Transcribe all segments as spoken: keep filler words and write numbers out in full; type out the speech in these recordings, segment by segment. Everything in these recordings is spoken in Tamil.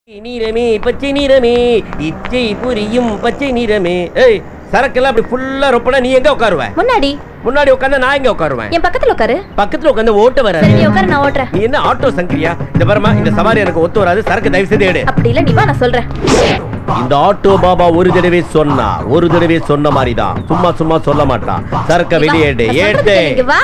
நீரமே பச்சை நீரமே இச்சை புரியும் பச்சை நீரமே. ஏய், சரக்கெல்லாம் அப்படி ஃபுல்லா ரொப்பனா நீ எங்க உட்காருவ? முன்னாடி. முன்னாடி உட்கார்ந்தா நான் எங்க உட்காருவேன்? என் பக்கத்துல உட்காரு. பக்கத்துல உட்கார்ந்து ஓட்ட வர. சரி, நீ உட்காரு, நான் ஓட்றேன். நீ என்ன ஆட்டோ சங்கரியா? இந்த பரமா இந்த சவாரி எனக்கு ஒத்து வராது. சரக்கு தயவு செய்து எடு. அப்படி இல்ல, நீ வா, நான் சொல்றேன். இந்த ஆட்டோ பாபா ஒரு தடவை சொன்னா ஒரு தடவை சொன்ன மாதிரி தான், சும்மா சும்மா சொல்ல மாட்டான். சரக்க வெளியே எடு. ஏடு. வா.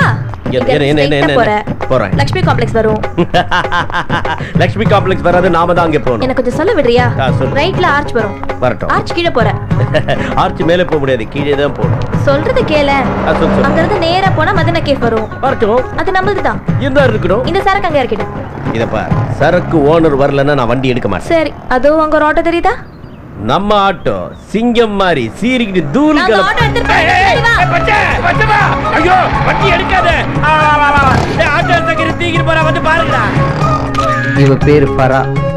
லட்சுமி காம்ப்ளெக்ஸ் வரும். லட்சுமி காம்ப்ளெக்ஸ் வராது, நாம தான் அங்க போறோம். எனக்கு கொஞ்சம் சொல்ல விடுறியா? ரைட்ல ஆர்ச் வரும். வரட்டும். ஆர்ச் கீழ போற. ஆர்ச் மேலே போக முடியாது, கீழே தான் போணும். சொல்றது கேளு. அங்க இருந்து நேரா போனா மதன கேஃப் வரும். வரட்டும். அது நம்மளுது தான். இருந்தா இருக்கணும். இந்த சரக்கு அங்க இறக்கிடு. இத பார், சரக்கு ஓனர் வரலன்னா நான் வண்டி எடுக்க மாட்டேன். சரி, அதோ அங்க ஒரு ஆட்டோ தெரியுதா? நம்ம ஆட்டோ சிங்கம் மாதிரி சீரிக்கிட்டு தூள் நான் ஆட்டோ எடுத்துட்டு ஐயோ வண்டி எடுக்காத. ஆட்டோ சக்கர தீக்கிட்டு போறா, வந்து பாருங்கடா. இவ பேரு ஃபரா.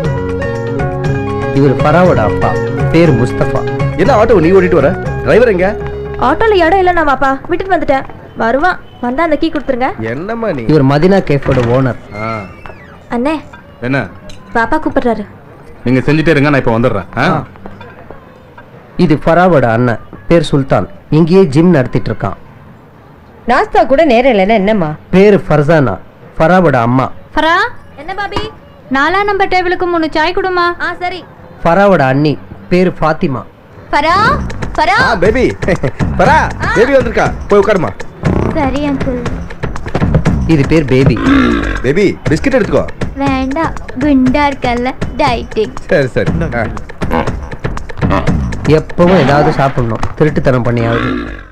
இவர் ஃபராவோட அப்பா பேரு முஸ்தபா. என்ன ஆட்டோ நீ ஓட்டிட்டு வர? டிரைவர் எங்க? ஆட்டோல இடம் இல்ல, நான் வாப்பா விட்டுட்டு வந்துட்டேன். வருவான், வந்தா அந்த கீ கொடுத்துருங்க. என்னம்மா நீ? இவர் மதினா கேஃபோட ஓனர். அண்ணே, என்ன பாப்பா கூப்பிடுறாரு. நீங்க செஞ்சுட்டே இருங்க, நான் இப்ப வந்துடுறேன். இது ஃபராவோட அண்ணன் பேர் சுல்தான். இங்கேயே ஜிம் நடத்திட்டு இருக்கான். நாஸ்தா கூட நேரம் இல்லைன்னா என்னம்மா? பேரு ஃபர்சானா, ஃபராவோட அம்மா. ஃபரா, என்ன பாபி? நாலா நம்பர் டேபிளுக்கு மூணு சாய் குடுமா. ஆ சரி. ஃபராவோட அண்ணி பேரு ஃபாத்திமா. ஃபரா, ஃபரா. ஆ பேபி. ஃபரா, பேபி வந்திருக்கா, போய் உட்காருமா. சரி அங்கிள். இது பேர் பேபி. பேபி பிஸ்கட் எடுத்துக்கோ. வேண்டாம், குண்டா இருக்கல்ல, டயட்டிங். சரி சரி. எப்பவும் ஏதாவது சாப்பிடணும், திருட்டுத்தனம் பண்ணியாவது.